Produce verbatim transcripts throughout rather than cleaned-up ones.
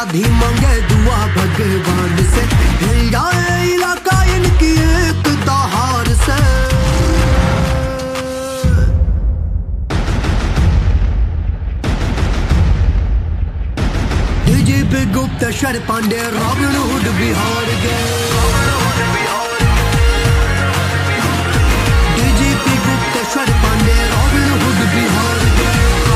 अपराधी मांगे दुआ भगवान से, हिल जाए इलाका इनकी एक दहाड़ से। DGP Gupteshwar Pandey Robin Hood Bihar गए। DGP Gupteshwar Pandey Robin Hood Bihar गए।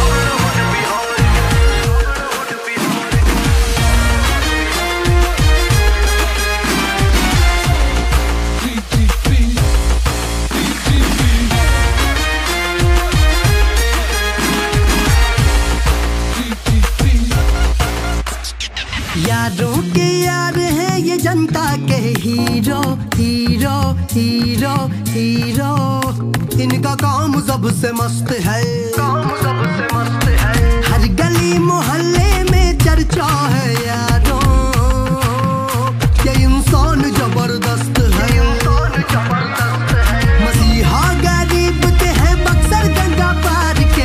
यारों के यार हैं ये जनता के हीरो, हीरो हीरो हीरो। इनका काम सबसे मस्त है, काम सबसे मस्त है। हर गली मोहल्ले में चर्चा है यारों, ये इंसान जबरदस्त है, इंसान जबरदस्त है। मसीहा गरीब के हैं बक्सर गंगा पार के।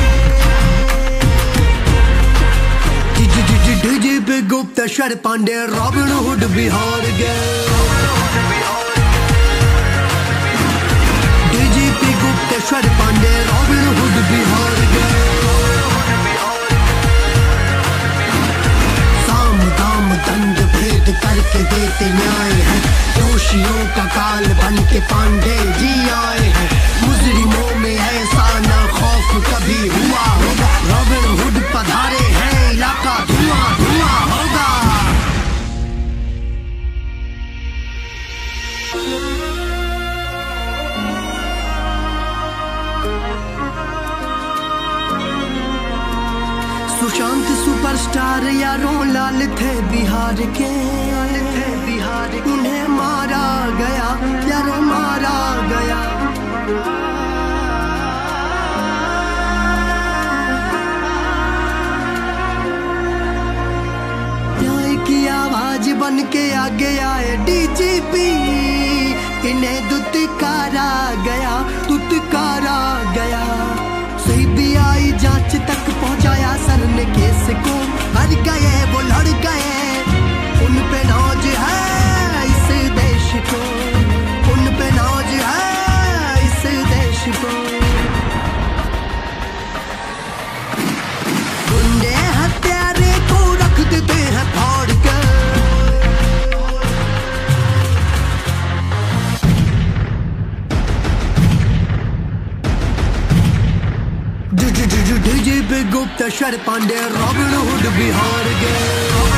DGP Gupteshwar Pandey Robin Hood Bihar गए। DGP Gupteshwar Pandey Robin Hood Bihar गए। साम दाम दंड भेद करके देते न्याय है, दोषियों का काल बन के पांडे जी आए हैं। मुजरिमों में ऐसा ना खौफ कभी हुआ होगा, रॉबिन हुड पधारे हैं इलाका धुआं धुआं होगा। सुशांत सुपरस्टार यारों लाल थे बिहार के, थे बिहार के। उन्हें मारा गया यारों मारा गया। न्याय की आवाज बन के आगे आए डीजीपी, इन्हें दुत्कारा गया दुत्कारा गया। सीबीआई जांच तक पहुंचाया सर ने केस को, हर गए वो लड़ गए। उन पे नाज है इस देश को, उन पे नाज है इस देश को। गुंडे हत्यारे को रख देते हैं फाड़ के। DGP Gupteshwar Pandey Robin Hood Bihar गए।